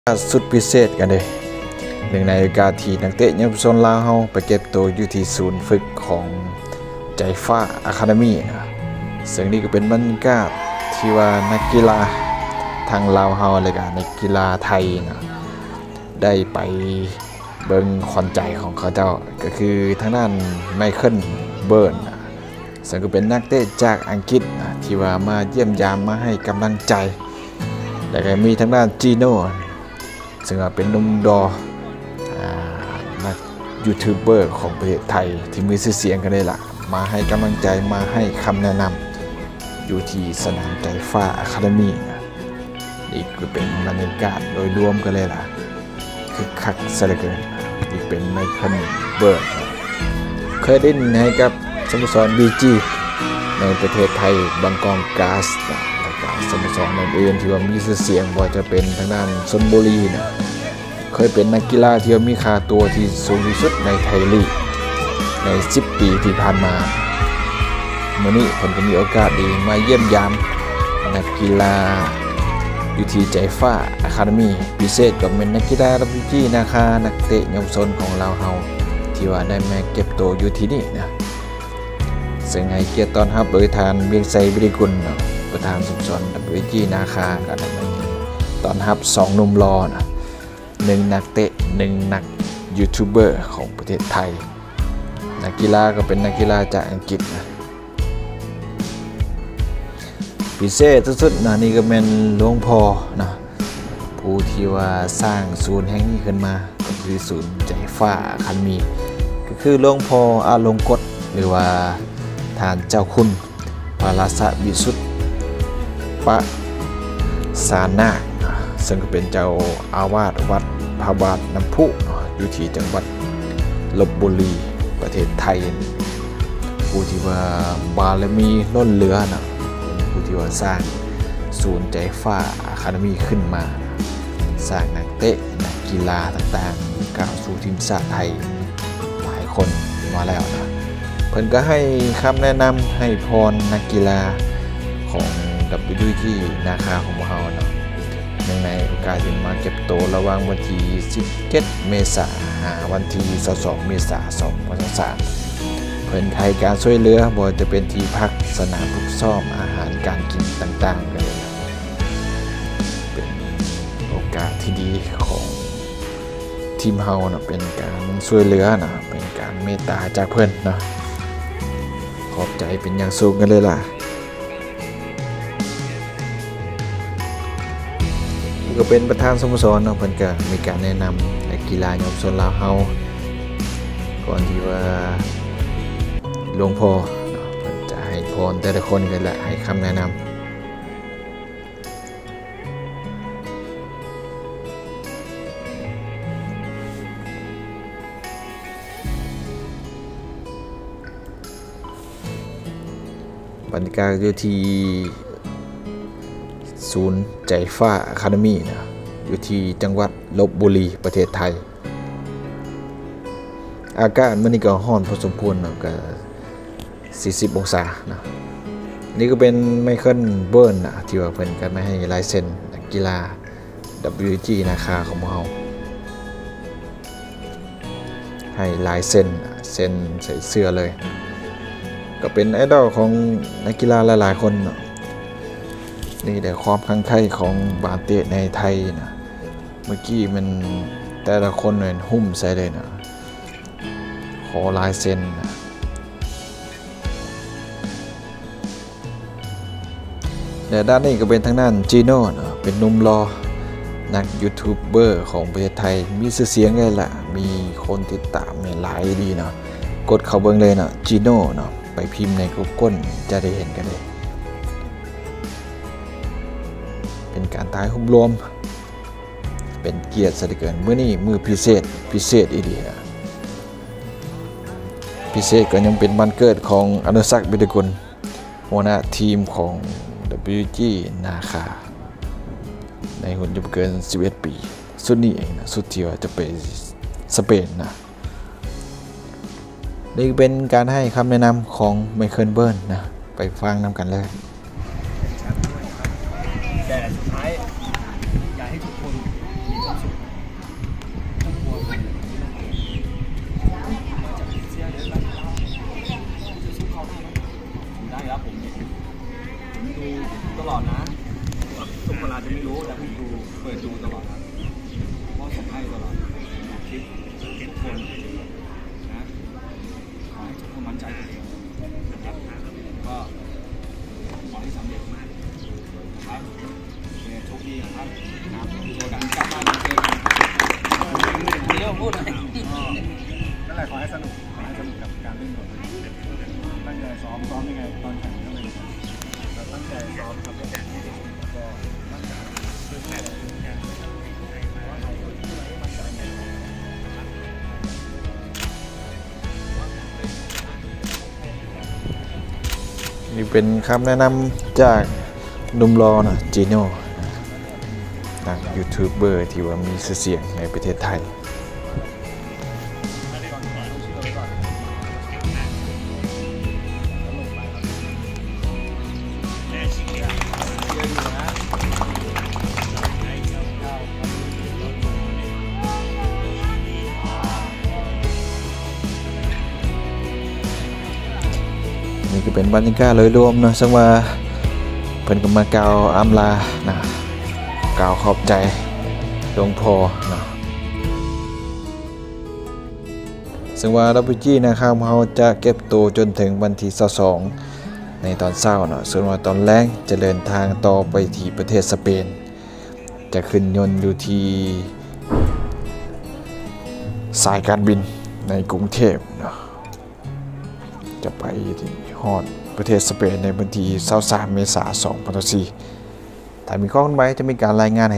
สุดพิเศษกันเลยหนึ่งในโอกาสที่นักเตะเยาวชนลาวเฮาไปเก็บตัวอยู่ที่ศูนย์ฝึกของใจฟ้าอะคาเดมี่นะซึ่งนี่ก็เป็นบรรยากาศที่ว่านักกีฬาทางลาวเฮาเลยกันนักกีฬาไทยนะได้ไปเบิ่งขวัญใจของเขาเจ้าก็คือทางด้านไมเคิลเบิร์นนะซึ่งก็เป็นนักเตะจากอังกฤษนะที่ว่ามาเยี่ยมยามมาให้กำลังใจและก็มีทางด้านจีโน่ซึ่งเป็นหนุ่มดอนักยูทูบเบอร์ของประเทศไทยที่มีชื่อเสียงกันเลยล่ะมาให้กำลังใจมาให้คำแนะนำอยู่ที่สนามใจฟ้าอะคาเดมี่นี่คือเป็นบรรยากาศโดยรวมกันเลยล่ะคือคักซะเหลือเกินนี่เป็นไมเคิลเบิร์นเคยเล่นให้กับสโมสรบีจีในประเทศไทยบางกอกก๊าซสโมสรอื่นๆที่ว่ามีชื่อเสียงบ่จะเป็นทางด้านชลบุรีนะเคยเป็นนักกีฬาที่มีค่าตัวที่สูงที่สุดในไทยลีกใน10 ปีที่ผ่านมาเมื่อนี้ผมก็มีโอกาสดีมาเยี่ยมยามนักกีฬาอยู่ที่ใจฟ้าอะคาเดมี่พิเศษก็เป็นนักกีฬาระดับที่นักเตะเยาวชนของเราเฮาที่ว่าได้มาเก็บตัวอยู่ที่นี่นะซึ่งให้เกียรติต้อนรับโดยทานเวียงไซบริกุลประธานสโมสรWG นาคาก็ได้มาตอนรับ2หนุ่มรอนะ1นักเตะ1นักยูทูบเบอร์ของประเทศไทยนักกีฬาก็เป็นนักกีฬาจากอังกฤษนะพิเศษสุดๆนะนี่ก็เป็นหลวงพ่อนะผู้ที่ว่าสร้างศูนย์แห่งนี้ขึ้นมาก็คือศูนย์ใจฟ้าอะคาเดมี่ก็คือหลวงพ่ออาลงกฎหรือว่าทานเจ้าคุณพระราชวิสุทธิปะสานาคซึ่งเป็นเจ้าอาวาสวัดพระบาทน้ำพุอยู่ที่จังหวัดลพบุรีประเทศไทยผู้ที่ว่าบารมีล้นเหลือนะผู้ที่ว่าสร้างศูนย์ใจฟ้าอะคาเดมี่ขึ้นมาสร้างนักเตะนักกีฬาต่างๆก้าวสู่ทีมชาติไทยหลายคนมาแล้วนะเพิ่นก็ให้คำแนะนำให้พรนักกีฬาของWG นาคาของเราเนาะในโอกาสที่มาเก็บตัวระหว่างวันที่17 เมษายนวันที่22 เมษายน 2023เพิ่นให้การช่วยเหลือบ่จะเป็นที่พักสนามฝึกซ้อมอาหารการกินต่างๆเลยเป็นโอกาสที่ดีของทีมเฮาเนาะเป็นการช่วยเหลือเนาะเป็นการเมตตาจากเพิ่นเนาะขอบใจเป็นอย่างสูงกันเลยล่ะก็เป็นประธานสโมสรเนาะเพิ่นก็มีการแนะนำนักกีฬาเยาวชนลาวเฮาก่อนที่ว่าหลวงพ่อเนาะเพิ่นจะให้พรแต่ละคนกันแหละให้คำแนะนำบรรยากาศอยู่ที่ศูนย์ใจฟ้าอะคาเดมี่นะอยู่ที่จังหวัดลพบุรีประเทศไทยอากาศมันนี่ก็ร้อนพอสมควรนะก็40 องศานะนี่ก็เป็นไมเคิลเบิร์นนะที่ว่าเพิ่นก็ไม่ให้ลายเซ็นนักกีฬา WG นาคาของเราให้ลายเซ็นใส่เสื้อเลยก็เป็นไอดอลของนักกีฬาหลายๆคนนะนี่แต่ความคลั่งไคล้ของบาเตะในไทยนะเมื่อกี้มันแต่ละคนเนี่ยหุ้มใส่เลยนะขอลายเซ็นนะและด้านนี้ก็เป็นทางด้านจีโน่นะเป็นหนุ่มรอนักยูทูบเบอร์ของประเทศไทยมีชื่อเสียงเลยล่ะมีคนติดตามเนี่ยหลายดีเนาะกดเข้าเบิ่งเลยนะจีโน่เนาะไปพิมพ์ใน Google จะได้เห็นกันเลยเป็นการถ่ายรูปรวมเป็นเกียรติซะเหลือเกินมื้อนี้มื้อพิเศษอีดีพิเศษก็ยังเป็นวันเกิดของอนุศักดิ์บิดกุลหัวหน้าทีมของ WG นาคาในหุ่นจะเกิน11 ปีสุดนี้เองนะสุดที่ว่าจะไปสเปนนะนี่เป็นการให้คำแนะนำของไมเคิลเบิร์นนะไปฟังนำกันเลยแต่สุดท้ายอยากให้ทุกคนมีความสุขครอบครัวกันมาจากเซียเดี๋ยวจะสู้เขาได้ไหมได้ครับผมดูตลอดนะทุกคนอาจจะไม่รู้แต่ผมเปิดดูตลอดครับเพราะผมให้ตลอดคลิปทุกคนนะขอให้ทุกคนมั่นใจตัวเองนะครับก็ขอให้สำเร็จนะครับโชคดีครับนะเจอกันกลับมาเจอกันเดี๋ยวพูดอะไรนั่นแหละขอให้สนุกกับการเล่นบทตั้งใจซ้อมยังไงตอนแข่งก็เลยแต่ตั้งใจซ้อมครับแล้วก็ตั้งใจช่วยๆนี่เป็นคำแนะนำจากหนุ่มรอนะจีโน่นักยูทูบเบอร์ที่ว่ามีชื่อเสียงในประเทศไทยนี่ก็เป็นบรรยากาศโดยรวมนะซึ่งว่าเพิ่นก็มากล่าวอำลานะกล่าวขอบใจหลวงพ่อนะซึ่งว่าดับเบิลจีนะครับเราจะเก็บตัวจนถึงวันที่22ในตอนเช้าเนาะส่วนว่าตอนแรกจะเดินทางต่อไปที่ประเทศสเปนจะขึ้นยนต์อยู่ที่สายการบินในกรุงเทพเนาะจะไปที่ฮอดประเทศสเปนในวันที่23 เมษายน 2024ถ้ามีข้อมูลใหม่จะมีการรายงาน